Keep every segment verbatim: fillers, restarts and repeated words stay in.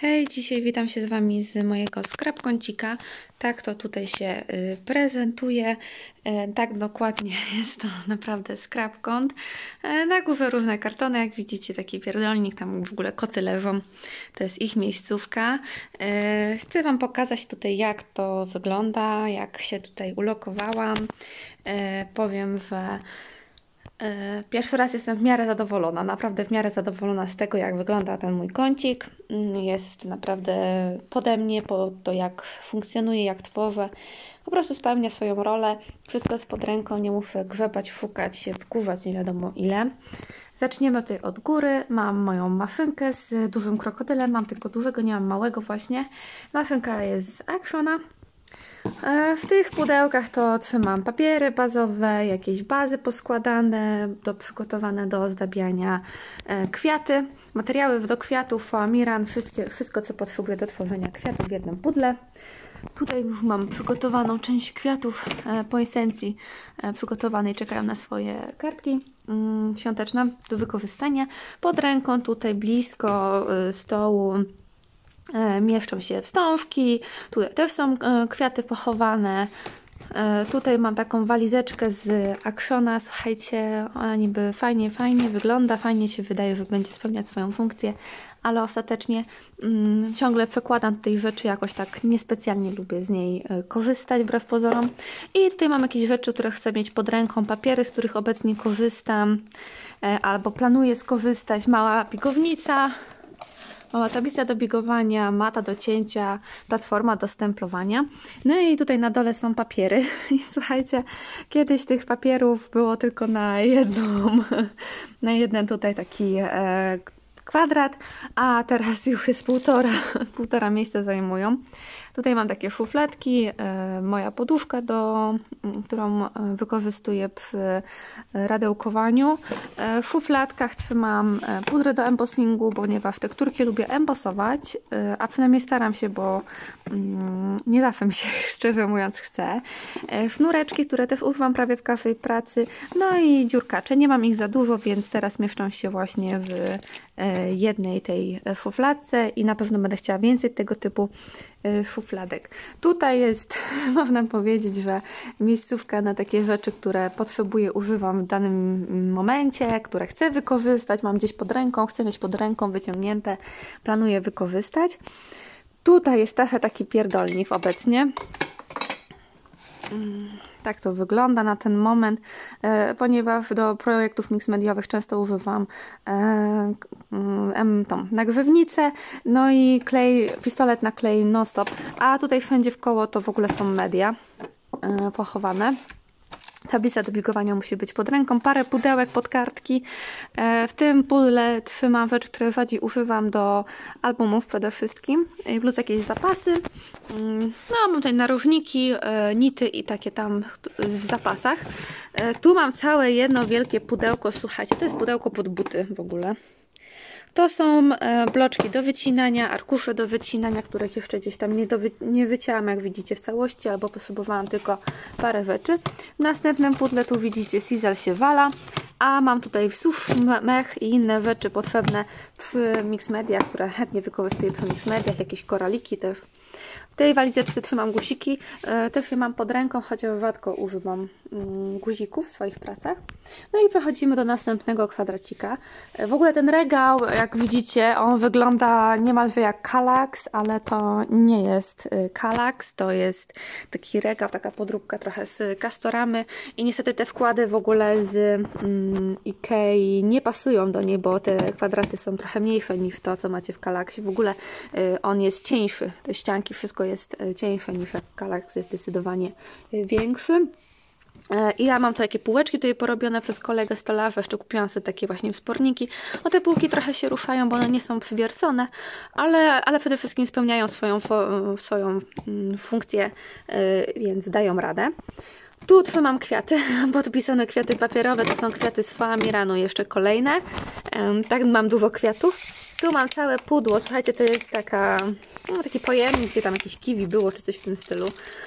Hej, dzisiaj witam się z Wami z mojego scrap kącika. Tak to tutaj się y, prezentuje. E, tak dokładnie jest to naprawdę scrap kąt. E, na górze różne kartony, jak widzicie, taki pierdolnik, tam w ogóle koty leżą. To jest ich miejscówka. E, chcę Wam pokazać tutaj, jak to wygląda, jak się tutaj ulokowałam. E, powiem, że pierwszy raz jestem w miarę zadowolona, naprawdę w miarę zadowolona z tego, jak wygląda ten mój kącik. Jest naprawdę pode mnie, po to jak funkcjonuje, jak tworzę. Po prostu spełnia swoją rolę. Wszystko jest pod ręką, nie muszę grzebać, szukać się, wkurzać nie wiadomo ile. Zaczniemy tutaj od góry. Mam moją maszynkę z dużym krokodylem. Mam tylko dużego, nie mam małego właśnie. Maszynka jest z Actiona. W tych pudełkach to trzymam papiery bazowe, jakieś bazy poskładane, do, przygotowane do ozdabiania, kwiaty, materiały do kwiatów, foamiran, wszystkie, wszystko co potrzebuję do tworzenia kwiatów w jednym pudle. Tutaj już mam przygotowaną część kwiatów po esencji przygotowanej, czekają na swoje kartki świąteczne do wykorzystania. Pod ręką tutaj blisko stołu mieszczą się wstążki, tutaj też są kwiaty pochowane. Tutaj mam taką walizeczkę z Actiona, słuchajcie, ona niby fajnie, fajnie wygląda, fajnie się wydaje, że będzie spełniać swoją funkcję, ale ostatecznie mm, ciągle przekładam tutaj rzeczy, jakoś tak niespecjalnie lubię z niej korzystać wbrew pozorom. I tutaj mam jakieś rzeczy, które chcę mieć pod ręką, papiery, z których obecnie korzystam, albo planuję skorzystać, mała pigownica, mała tablica do bigowania, mata do cięcia, platforma do stemplowania. No i tutaj na dole są papiery. I słuchajcie, kiedyś tych papierów było tylko na jedną, na jeden tutaj taki e, kwadrat, a teraz już jest półtora, półtora miejsca zajmują. Tutaj mam takie szufladki, e, moja poduszka, do, którą wykorzystuję przy radełkowaniu. E, w szufladkach trzymam pudrę do embossingu, ponieważ tekturki lubię embosować, e, a przynajmniej staram się, bo mm, nie zawsze mi się, szczerze mówiąc, chce. E, sznureczki, które też używam prawie w każdej pracy. No i dziurkacze. Nie mam ich za dużo, więc teraz mieszczą się właśnie w e, jednej tej szufladce i na pewno będę chciała więcej tego typu e, szufladek. Tutaj jest, można powiedzieć, że miejscówka na takie rzeczy, które potrzebuję, używam w danym momencie, które chcę wykorzystać, mam gdzieś pod ręką, chcę mieć pod ręką wyciągnięte, planuję wykorzystać. Tutaj jest trochę taki pierdolnik obecnie. Tak to wygląda na ten moment, e, ponieważ do projektów mix mediowych często używam e, e, tą nagrzewnicę, no i klej, pistolet na klej non-stop, a tutaj wszędzie w koło to w ogóle są media e, pochowane. Tablica do bigowania musi być pod ręką, parę pudełek pod kartki. W tym pudle trzymam rzeczy, które rzadziej używam do albumów przede wszystkim, plus jakieś zapasy. No, mam tutaj narożniki, nity i takie tam w zapasach. Tu mam całe jedno wielkie pudełko, słuchajcie, to jest pudełko pod buty w ogóle. To są bloczki do wycinania, arkusze do wycinania, których jeszcze gdzieś tam nie, do wy nie wycięłam, jak widzicie, w całości, albo potrzebowałam tylko parę rzeczy. W następnym pudle tu widzicie sizzle się wala, a mam tutaj susz, mech i inne rzeczy potrzebne przy mix mediach, które chętnie wykorzystuję przy mix mediach, jakieś koraliki też. W tej walizeczce trzymam guziki, też je mam pod ręką, chociaż rzadko używam guzików w swoich pracach. No i przechodzimy do następnego kwadracika. W ogóle ten regał, jak widzicie, on wygląda niemalże jak Kallax, ale to nie jest Kallax, to jest taki regał, taka podróbka trochę z Castoramy i niestety te wkłady w ogóle z um, Ikei nie pasują do niej, bo te kwadraty są trochę mniejsze niż to, co macie w Kallaxie. W ogóle y, on jest cieńszy, te ścianki, wszystko jest cieńsze niż jak Kallax, jest zdecydowanie większy. I ja mam tu takie półeczki tutaj porobione przez kolegę stolarza, jeszcze kupiłam sobie takie właśnie wsporniki. No te półki trochę się ruszają, bo one nie są przywiercone, ale, ale przede wszystkim spełniają swoją, swoją funkcję, więc dają radę. Tu trzymam kwiaty, podpisane kwiaty papierowe, to są kwiaty z foamiranu, jeszcze kolejne. Tak, mam dużo kwiatów. Tu mam całe pudło, słuchajcie, to jest taka, no, taki pojemnik, gdzie tam jakieś kiwi było, czy coś w tym stylu.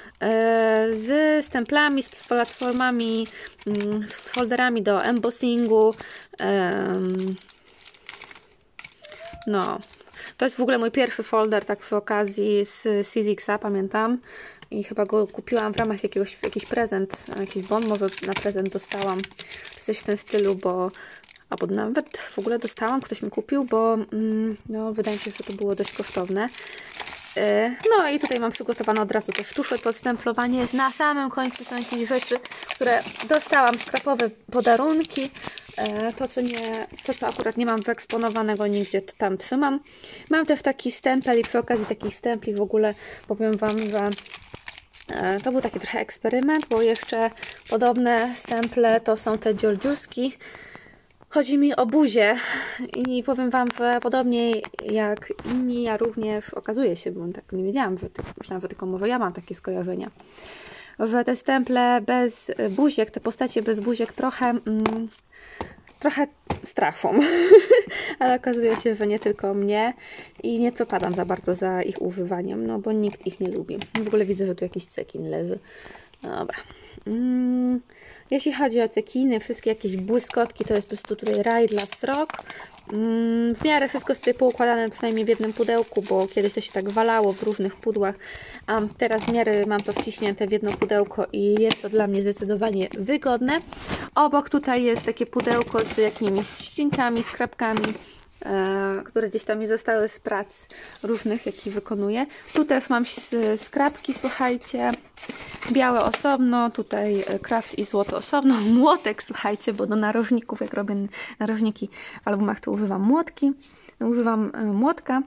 E, z stemplami, z platformami, mm, folderami do embossingu. E, no, To jest w ogóle mój pierwszy folder, tak przy okazji z Sizziksa, pamiętam. I chyba go kupiłam w ramach jakiegoś jakiś prezent, jakiś bon może na prezent dostałam. Coś w tym stylu, bo albo nawet w ogóle dostałam, ktoś mi kupił, bo mm, no, wydaje mi się, że to było dość kosztowne. No i tutaj mam przygotowane od razu też tusze pod stemplowanie. Na samym końcu są jakieś rzeczy, które dostałam, skrapowe podarunki. To co, nie, to, co akurat nie mam wyeksponowanego nigdzie, to tam trzymam. Mam też taki stempel i przy okazji takich stempli w ogóle powiem Wam, że to był taki trochę eksperyment, bo jeszcze podobne stemple to są te dziordziuski. Chodzi mi o buzię i powiem Wam, że podobnie jak inni, ja również okazuje się, bo tak nie wiedziałam, że, myślałam, że tylko może ja mam takie skojarzenia, że te stemple bez buziek, te postacie bez buziek trochę, mm, trochę straszą, ale okazuje się, że nie tylko mnie i nie przepadam za bardzo za ich używaniem, no bo nikt ich nie lubi. W ogóle widzę, że tu jakiś cekin leży. Dobra. Mm. Jeśli chodzi o cekiny, wszystkie jakieś błyskotki, to jest po prostu tutaj raj dla srok. W miarę wszystko jest tutaj poukładane przynajmniej w jednym pudełku, bo kiedyś to się tak walało w różnych pudłach, a teraz w miarę mam to wciśnięte w jedno pudełko i jest to dla mnie zdecydowanie wygodne. Obok tutaj jest takie pudełko z jakimiś ścinkami, skrapkami, które gdzieś tam mi zostały z prac różnych, jakie wykonuję. Tu też mam skrapki, słuchajcie, białe osobno, tutaj kraft i złoto osobno, młotek, słuchajcie, bo do narożników, jak robię narożniki w albumach, to używam młotki, używam młotka,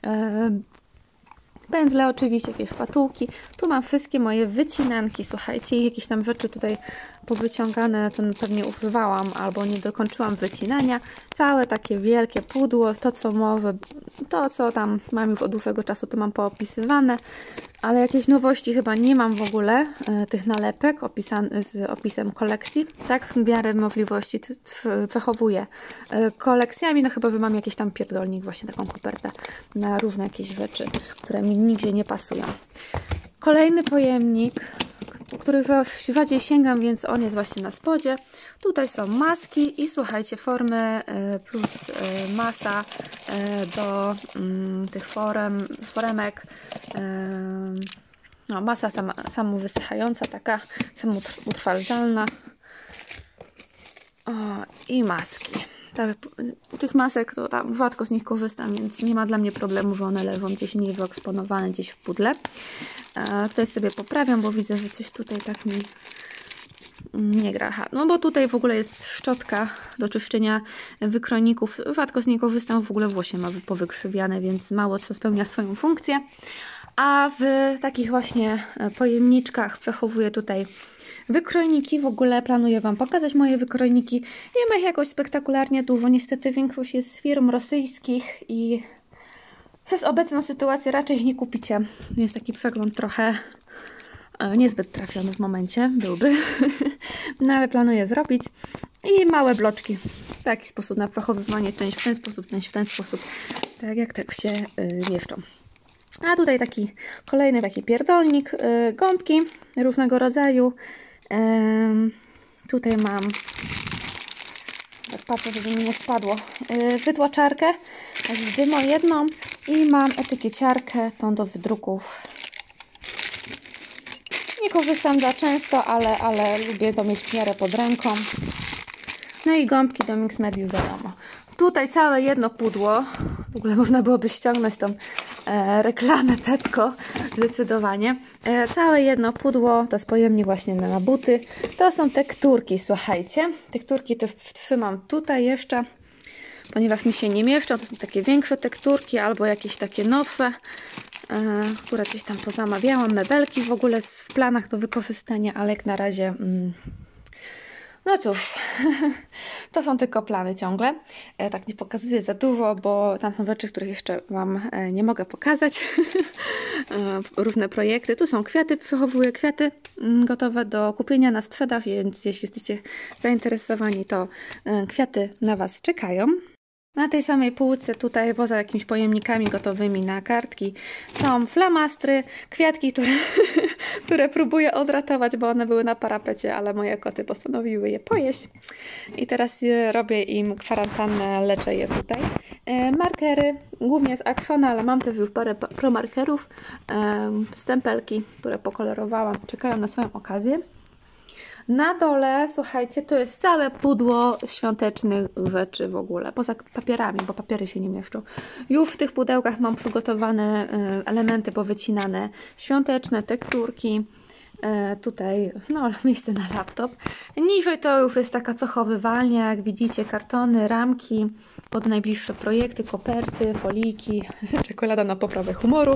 pędzle oczywiście, jakieś szpatułki. Tu mam wszystkie moje wycinanki, słuchajcie, i jakieś tam rzeczy tutaj powyciągane, to pewnie używałam albo nie dokończyłam wycinania. Całe takie wielkie pudło, to co może, to co tam mam już od dłuższego czasu, to mam poopisywane, ale jakieś nowości chyba nie mam w ogóle, e, tych nalepek opisan- z opisem kolekcji. Tak w miarę możliwości przechowuję e, kolekcjami, no chyba, że mam jakiś tam pierdolnik, właśnie taką kopertę na różne jakieś rzeczy, które mi nigdzie nie pasują. Kolejny pojemnik, który rzadziej sięgam, więc on jest właśnie na spodzie. Tutaj są maski i słuchajcie, formy plus masa do tych forem, foremek. No, masa sama, samowysychająca, taka samoutrwaldzalna. O, i maski. Tych masek to tam rzadko z nich korzystam, więc nie ma dla mnie problemu, że one leżą gdzieś mniej wyeksponowane, gdzieś w pudle. E, tutaj sobie poprawiam, bo widzę, że coś tutaj tak mi nie gra. Aha, no bo tutaj w ogóle jest szczotka do czyszczenia wykrojników. Rzadko z niej korzystam, w ogóle włosie ma powykrzywiane, więc mało co spełnia swoją funkcję. A w takich właśnie pojemniczkach przechowuję tutaj wykrojniki. W ogóle planuję Wam pokazać moje wykrojniki. Nie ma ich jakoś spektakularnie dużo. Niestety większość jest z firm rosyjskich i przez obecną sytuację raczej ich nie kupicie. Jest taki przegląd trochę e, niezbyt trafiony w momencie. Byłby. No ale planuję zrobić. I małe bloczki. W taki sposób na przechowywanie. Część w ten sposób, część w ten sposób. Tak jak tak się y, mieszczą. A tutaj taki kolejny taki pierdolnik. Y, gąbki różnego rodzaju. Tutaj mam, patrzę, żeby mi nie spadło, wytłaczarkę z dymą jedną i mam etykieciarkę, tą do wydruków. Nie korzystam za często, ale, ale lubię to mieć w miarę pod ręką. No i gąbki do Mix Mediów, wiadomo. Tutaj całe jedno pudło. W ogóle można byłoby ściągnąć tą e, reklamę Pepco, zdecydowanie. E, całe jedno pudło, to jest pojemnik właśnie na buty. To są tekturki, słuchajcie. Tekturki to trzymam tutaj jeszcze, ponieważ mi się nie mieszczą. To są takie większe tekturki albo jakieś takie nowsze, e, które gdzieś tam pozamawiałam. Mebelki w ogóle w planach do wykorzystania, ale jak na razie... Mm, no cóż, to są tylko plany ciągle. E, tak nie pokazuję za dużo, bo tam są rzeczy, których jeszcze Wam e, nie mogę pokazać. e, różne projekty. Tu są kwiaty, przechowuję kwiaty m, gotowe do kupienia na sprzedaż, więc jeśli jesteście zainteresowani, to e, kwiaty na Was czekają. Na tej samej półce tutaj, poza jakimiś pojemnikami gotowymi na kartki, są flamastry, kwiatki, które, które próbuję odratować, bo one były na parapecie, ale moje koty postanowiły je pojeść. I teraz robię im kwarantannę, leczę je tutaj. E, markery, głównie z Axona, ale mam też już parę promarkerów. E, stempelki, które pokolorowałam, czekają na swoją okazję. Na dole, słuchajcie, to jest całe pudło świątecznych rzeczy w ogóle, poza papierami, bo papiery się nie mieszczą. Już w tych pudełkach mam przygotowane elementy powycinane, świąteczne tekturki, tutaj no, miejsce na laptop. Niżej to już jest taka przechowywalnia, jak widzicie, kartony, ramki pod najbliższe projekty, koperty, foliki, czekolada na poprawę humoru.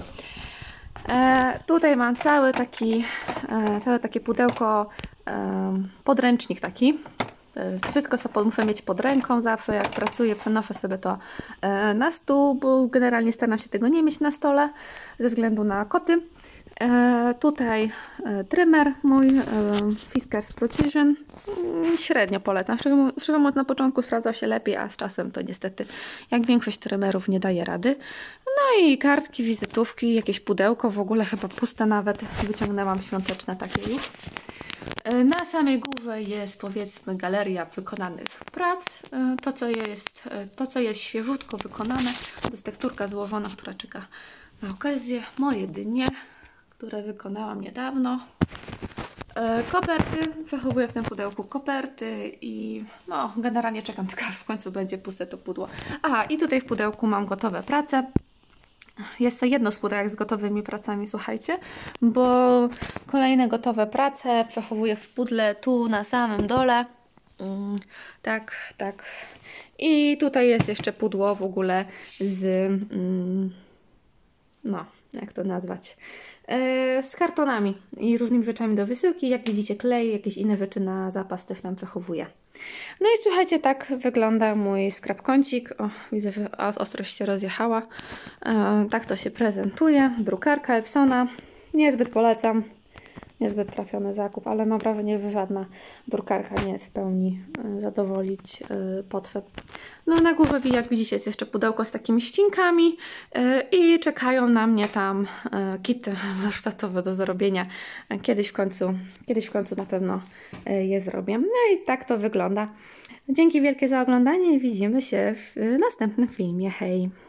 E, tutaj mam cały taki, e, całe takie pudełko, e, podręcznik taki. E, wszystko co muszę mieć pod ręką zawsze, jak pracuję, przenoszę sobie to e, na stół, bo generalnie staram się tego nie mieć na stole ze względu na koty. E, tutaj e, trymer mój, e, Fiskars Precision. Średnio polecam. Szczerze, szczerze mówiąc, na początku sprawdzał się lepiej, a z czasem to niestety, jak większość trymerów, nie daje rady. No i kartki, wizytówki, jakieś pudełko, w ogóle chyba puste nawet. Wyciągnęłam świąteczne takie już. Na samej górze jest, powiedzmy, galeria wykonanych prac. To, co jest, to, co jest świeżutko wykonane, to jest tekturka złożona, która czeka na okazję. Moje dynie, które wykonałam niedawno. Koperty, przechowuję w tym pudełku koperty i no generalnie czekam, tylko aż w końcu będzie puste to pudło. Aha, i tutaj w pudełku mam gotowe prace. Jest to jedno z pudełek z gotowymi pracami, słuchajcie, bo kolejne gotowe prace przechowuję w pudle tu na samym dole. Mm, tak, tak. I tutaj jest jeszcze pudło w ogóle z... Mm, no, jak to nazwać? E, z kartonami i różnymi rzeczami do wysyłki. Jak widzicie, klej, jakieś inne rzeczy na zapas też tam przechowuję. No i słuchajcie, tak wygląda mój skrapkącik. O, widzę, że ostrość się rozjechała. E, tak to się prezentuje. Drukarka Epsona. Niezbyt polecam. Niezbyt trafiony zakup, ale mam wrażenie, że żadna drukarka nie jest w pełni zadowolić yy, potrzeb. No na górze, jak widzicie, jest jeszcze pudełko z takimi ścinkami yy, i czekają na mnie tam yy, kity warsztatowe do zrobienia. Kiedyś w końcu, kiedyś w końcu na pewno yy, je zrobię. No i tak to wygląda. Dzięki wielkie za oglądanie i widzimy się w następnym filmie. Hej!